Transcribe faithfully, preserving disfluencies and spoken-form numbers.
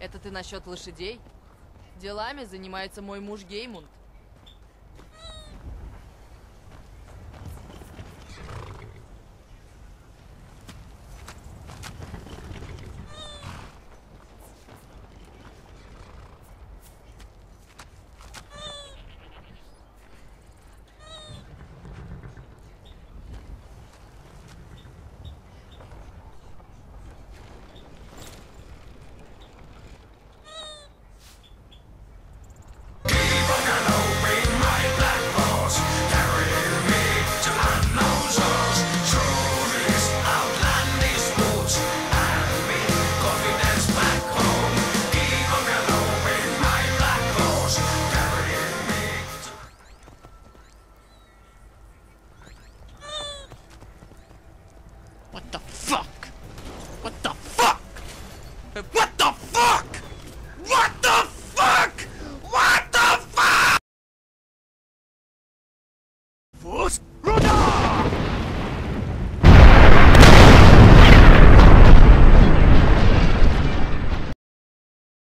Это ты насчет лошадей? Делами занимается мой муж Геймунд. What the fuck? What the fuck? What the fuck? What the fuck? What the fuck? What?